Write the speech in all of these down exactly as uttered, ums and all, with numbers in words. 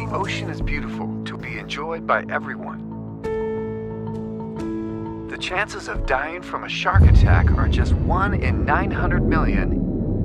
the ocean is beautiful to be enjoyed by everyone. The chances of dying from a shark attack are just one in nine hundred million.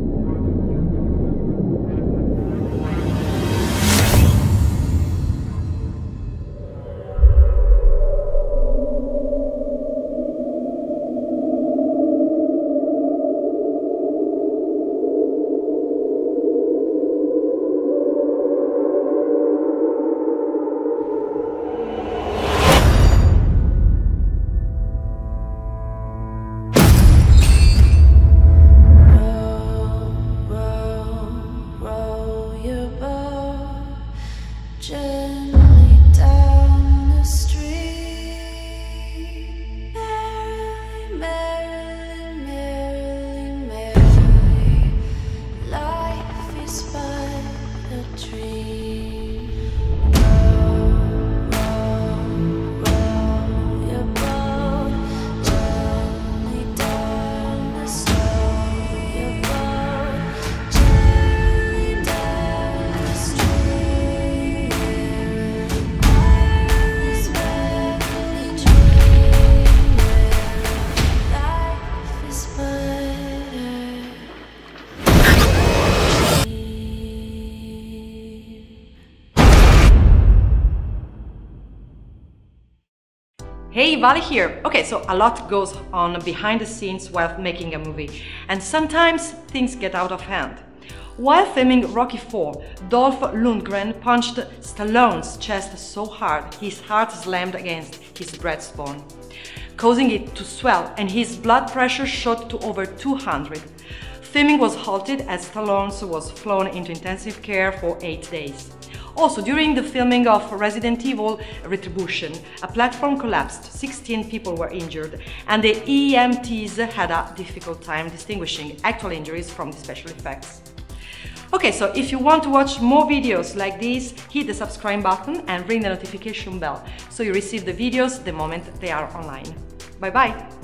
Hey, Vali here. Okay, so a lot goes on behind the scenes while making a movie, and sometimes things get out of hand. While filming Rocky four, Dolph Lundgren punched Stallone's chest so hard his heart slammed against his breastbone, causing it to swell, and his blood pressure shot to over two hundred. Filming was halted as Stallone was flown into intensive care for eight days. Also, during the filming of Resident Evil Retribution, a platform collapsed, sixteen people were injured, and the E M Ts had a difficult time distinguishing actual injuries from the special effects. Okay, so if you want to watch more videos like these, hit the subscribe button and ring the notification bell so you receive the videos the moment they are online. Bye bye!